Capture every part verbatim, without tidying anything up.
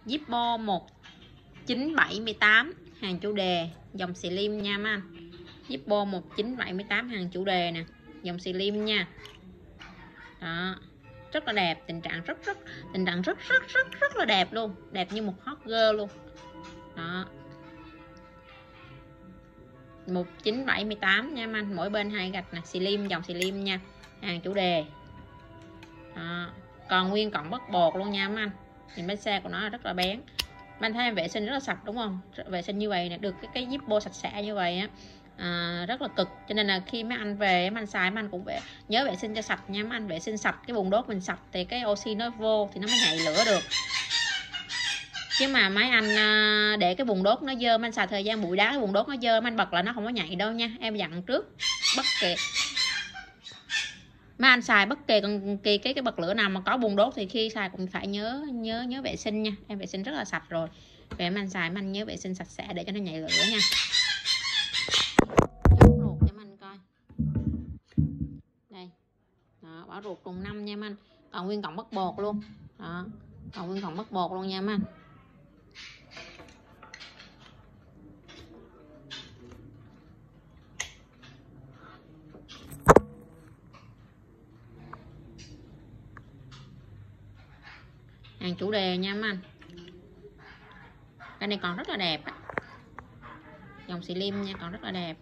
Zippo một chín bảy tám, hàng chủ đề, dòng slim nha mấy anh. Zippo một chín bảy tám, hàng chủ đề nè, dòng slim nha. Đó, rất là đẹp, tình trạng rất rất tình trạng rất rất rất rất là đẹp luôn, đẹp như một hot girl luôn. Đó, một chín bảy tám nha anh, mỗi bên hai gạch nè, slim, dòng slim nha, hàng chủ đề. Đó, còn nguyên cọng bất bột luôn nha anh. Nhìn bánh xe của nó rất là bén. Anh thấy em vệ sinh rất là sạch đúng không? Vệ sinh như vậy nè, được cái cái Zippo sạch sẽ như vậy á, à, rất là cực. Cho nên là khi mấy anh về mấy anh xài mấy anh cũng vệ, nhớ vệ sinh cho sạch nha mấy anh. Vệ sinh sạch, cái bồn đốt mình sạch thì cái oxy nó vô thì nó mới nhảy lửa được. Chứ mà mấy anh để cái bồn đốt nó dơ, mấy anh xài thời gian bụi đá, cái bồn đốt nó dơ, mấy anh bật là nó không có nhảy đâu nha. Em dặn trước, bất kỳ mấy anh xài bất kỳ còn kỳ cái cái bật lửa nào mà có bồn đốt thì khi xài cũng phải nhớ nhớ nhớ vệ sinh nha. Em vệ sinh rất là sạch rồi. Về mấy anh xài mấy anh nhớ vệ sinh sạch sẽ để cho nó nhảy lửa nha. Bỏ ruột cho mấy anh coi. Đây. Đó, bỏ ruột trùng năm nha mấy anh. Còn nguyên cọng bất bột luôn. Đó, còn nguyên cọng bất bột luôn nha mấy anh. Hàng chủ đề nha mấy anh. Cái này còn rất là đẹp. Dòng slim nha, còn rất là đẹp.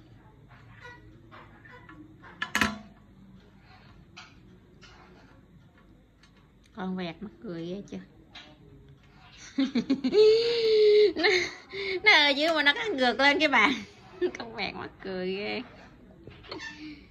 Con vẹt mắc cười ghê chưa. nó, nó ở dưới mà nó cắt ngược lên cái bàn. Con vẹt mắc cười ghê.